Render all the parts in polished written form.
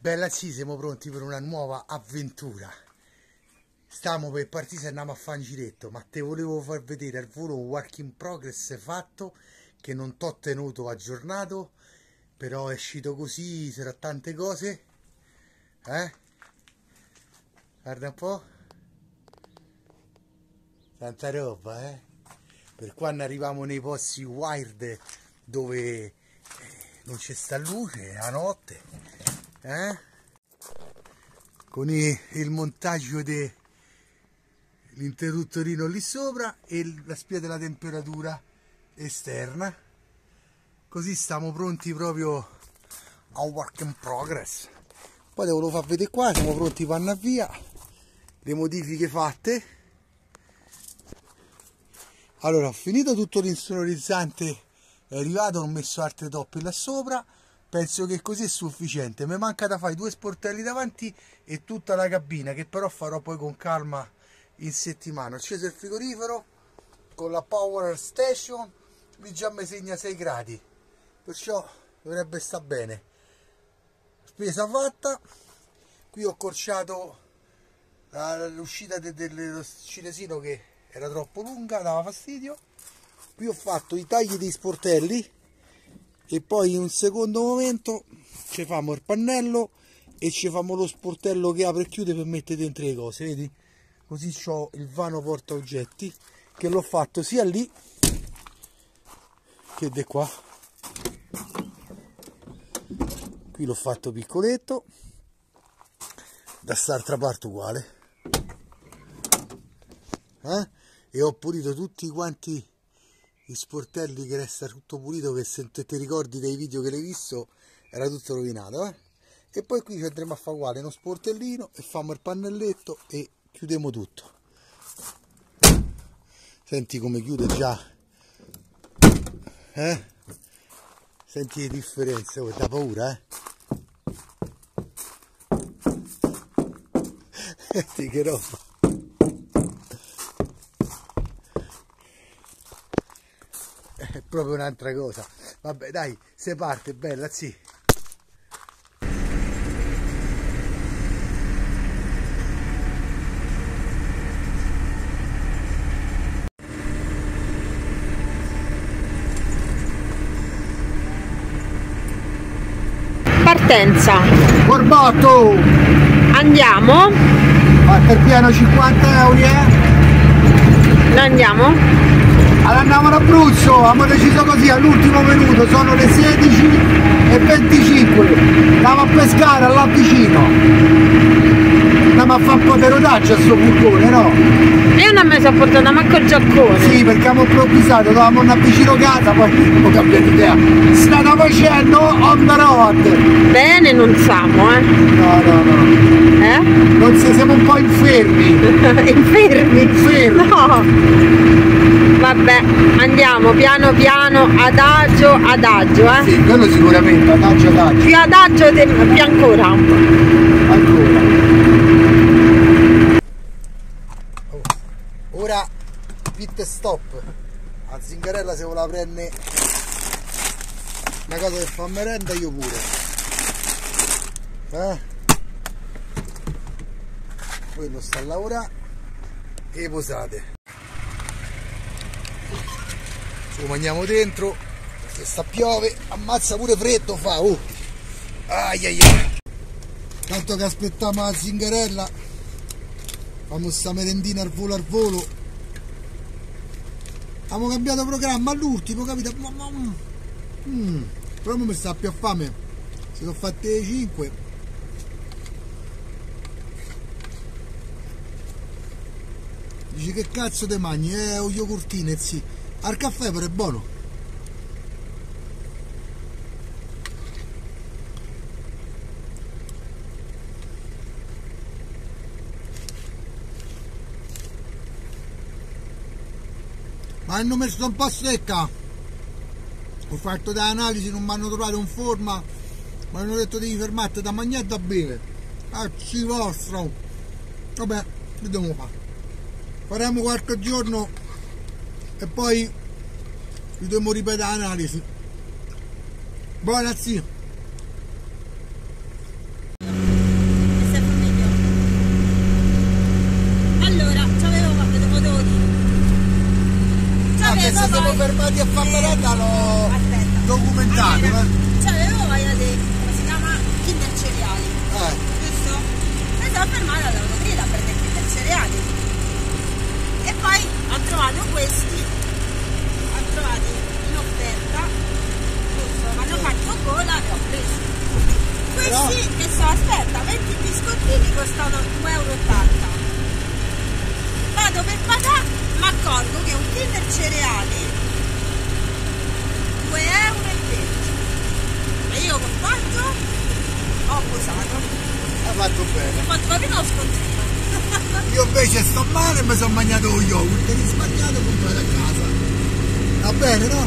Bella sì, siamo pronti per una nuova avventura. Stiamo per partire e andiamo a fare un giretto, ma te volevo far vedere al volo un work in progress fatto che non t'ho tenuto aggiornato, però è uscito così, sarà tante cose. Guarda un po'. Tanta roba, Per quando arriviamo nei posti wired dove non c'è sta luce, la notte, con il montaggio dell'interruttorino lì sopra e la spia della temperatura esterna, così stiamo pronti proprio a work in progress. Poi te volevo far vedere qua, siamo pronti per andare via, le modifiche fatte. Allora, ho finito tutto l'insonorizzante, è arrivato, ho messo altre toppe là sopra, penso che così è sufficiente. Mi manca da fare 2 sportelli davanti e tutta la cabina, che però farò poi con calma in settimana. Ho acceso il frigorifero con la power station, lì già mi segna 6 gradi, perciò dovrebbe sta bene. Spesa fatta. Qui ho accorciato l'uscita dello cinesino che era troppo lunga, dava fastidio. Qui ho fatto i tagli dei sportelli e poi in un secondo momento ci famo il pannello e ci famo lo sportello che apre e chiude per mettere dentro le cose, vedi? Così ho il vano porta oggetti che l'ho fatto sia lì che di qua. Qui l'ho fatto piccoletto, da quest'altra parte uguale, e ho pulito tutti quanti i sportelli, che resta tutto pulito, che se ti ricordi dei video che l'hai visto era tutto rovinato, e poi qui ci andremo a fare uguale uno sportellino e famo il pannelletto e chiudiamo tutto. Senti come chiude già, senti le differenze, da paura, Senti che roba. È proprio un'altra cosa. Vabbè dai, se parte, bella, sì. Partenza. Corbotto! Andiamo? Fatta il piano 50 euro, Noi andiamo? Allora andiamo in Abruzzo, abbiamo deciso così all'ultimo minuto, sono le 16:25, andiamo a pescare là vicino, andiamo a fare un po' di rodaggio a sto furgone, no? Io non mi sono portata manco il giaccone. Sì, perché abbiamo improvvisato, dovevamo andare vicino casa, poi ho cambiato idea. State facendo on the road. Bene, non siamo, No. Non siamo un po' infermi. Infermi? Infermi. No. Vabbè, andiamo piano piano, adagio, Sì, quello sicuramente, adagio. Più adagio più ancora. Ancora. Ora pit stop. A Zingarella se voleva prendere una cosa per fare merenda, io pure. Quello sta a lavorare e posate. Ci mangiamo dentro, se sta piove, ammazza pure freddo fa, Tanto che aspettiamo la Zingarella, famo sta merendina al volo. Abbiamo cambiato programma all'ultimo, capito? Però mi sta più a fame, si sono fatte le 5. Dici che cazzo te mangi? O yogurtine, sì. Al caffè però è buono. Ma hanno messo un po' secca. Ho fatto delle analisi, non mi hanno trovato in forma. Mi hanno detto devi fermarti da mangiare e da bere. Cazzi vostro. Vabbè, che dobbiamo fare? Faremo qualche giorno e poi dobbiamo ripetere l'analisi. Buona zio. fermati a fare merenda l'ho documentato. Cioè avevo voglia di, come si chiama? Kinder cereali. Giusto? E sono fermata all'autogrida a prendere Kinder cereali. E poi ho trovato questi, ho trovati in offerta, giusto? Ma hanno fatto gola e ho preso. Questi che sono, aspetta, 20 biscottini costano 2,80 €. Vado per pagare, mi accorgo che un Kinder cereali 2,20 €. E io con quanto ho abusato. Ha fatto bene. Ho fatto proprio uno scontrino. Io invece sto male e mi sono mangiato lo yogurt risparmiato e comprato a casa. Va bene, no?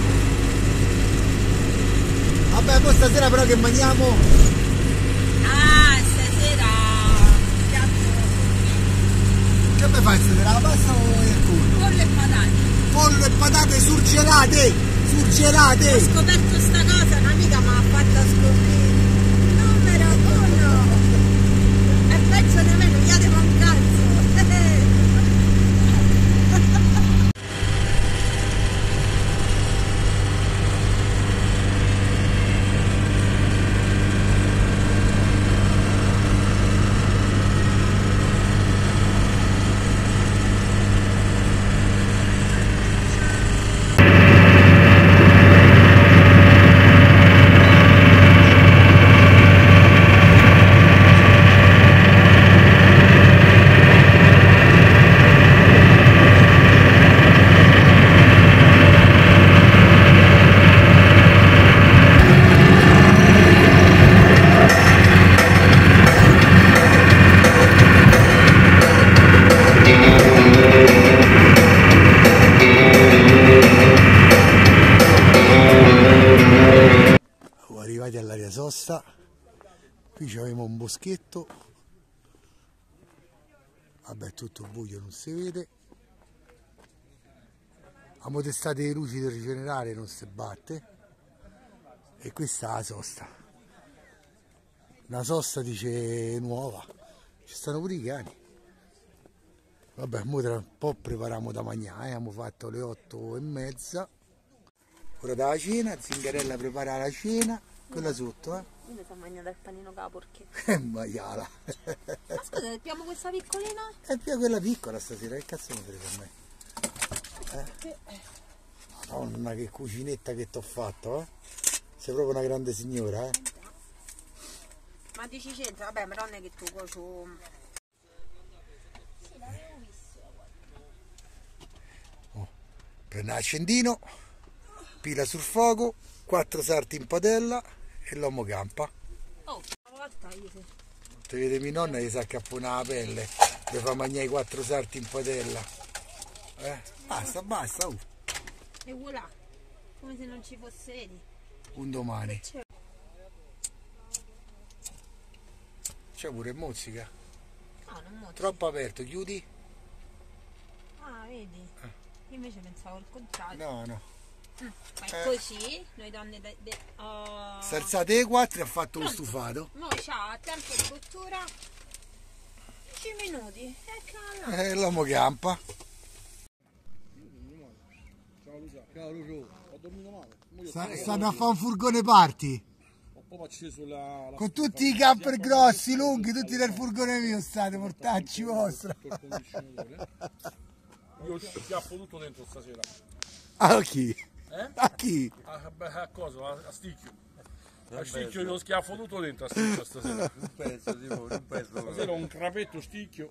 Vabbè, poi stasera però che mangiamo? Ah, stasera piatto Che mi fai stasera? La pasta o il pollo? pollo e patate. Pollo e patate surgelate! Surgelate! Ho scoperto sta cosa, un'amica mi ha fatto scoprire. Numero 1! E penso di me, non gli devo un cazzo! Arrivati all'area sosta, qui c'avevamo un boschetto, vabbè tutto buio, non si vede, abbiamo testato le luci del rigenerare, non si batte, e questa è la sosta, una sosta dice nuova, ci stanno pure i cani. Vabbè, ora tra un po' prepariamo da mangiare, abbiamo fatto le 8:30, ora dalla cena, Zingarella prepara la cena. Quella sotto, Io mi sono mangiata il panino con la porchetta. maiala. Ascolta, abbiamo questa piccolina? È più quella piccola stasera, che cazzo mi frega a me? Madonna, che cucinetta che t'ho fatto, eh? Sei proprio una grande signora, eh? Ma dici c'entra? Vabbè, ma non è che tu coso... Prendo l'accendino, pila sul fuoco, 4 sarti in padella e l'uomo campa. Oh, una volta io sì. Ti vede mia nonna che si accappona la pelle, mi fa mangiare i 4 sarti in padella. Basta, basta, E voilà, come se non ci fosse, vedi? un domani. C'è pure mozzica. No, non molto. Troppo aperto, chiudi? Ah, vedi? Io invece pensavo il contrario. No, no. Ma è così, noi donne Salzate le 4 e ha fatto lo stufato. Mo c'ha tempo di cottura 10 minuti. Eccola. L'uomo campa. Ciao Lucio, ho dormito male. Stanno a fare un furgone party. Ho proprio acceso la Con tutti i camper grossi, lunghi, tutti nel furgone mio state, mortacci vostra. il condizionatore. Io schiaffo tutto dentro stasera. A chi? A chi? A cosa? A sticchio. A sticchio io schiaffo tutto dentro a sticchio stasera. Un pezzo di voi, un pezzo. Stasera ho un crapetto sticchio.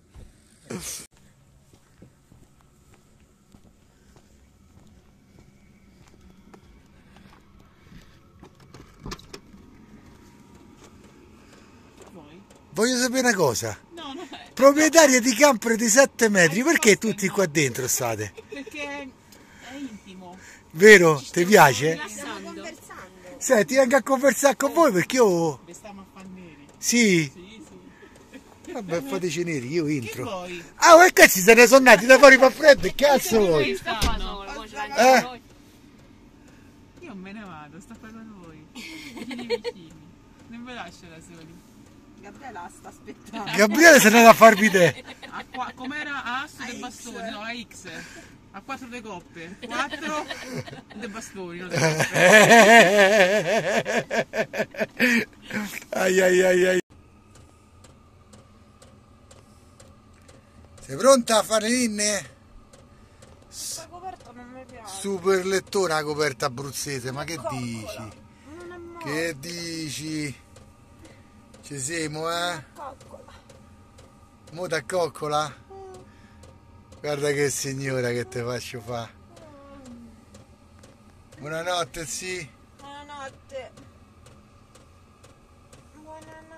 Voglio sapere una cosa. Proprietaria di camper di 7 metri, perché tutti qua dentro state? Perché è intimo. Vero? Ti piace? Stiamo conversando. Senti, vengo a conversare con voi perché io... Le stiamo a far neri. Sì? Sì, sì. Vabbè, fateci neri, io Che entro. vuoi? Ah, ma cazzo se ne sono nati da fuori fa freddo, che cazzo vuoi? Stanno. Eh? Io me ne vado, sto qua con voi. Vicini vicini. Non ve lascio da soli. Gabriela sta aspettando. Gabriele se ne va a farvi te. Com'era A asso del bastone? No, a X. A 4 le coppe, 4 dei bastoni, non le coppe. Ai ai ai ai. Sei pronta a fare l'inne? Questa coperta non mi piace. Super lettore la coperta abruzzese, ma che Coccola. dici? Non è male. Che dici? Ci siamo, eh? Coccola. Mo da coccola? Guarda che signora che te faccio fa. Buonanotte, sì. Buonanotte. Buonanotte.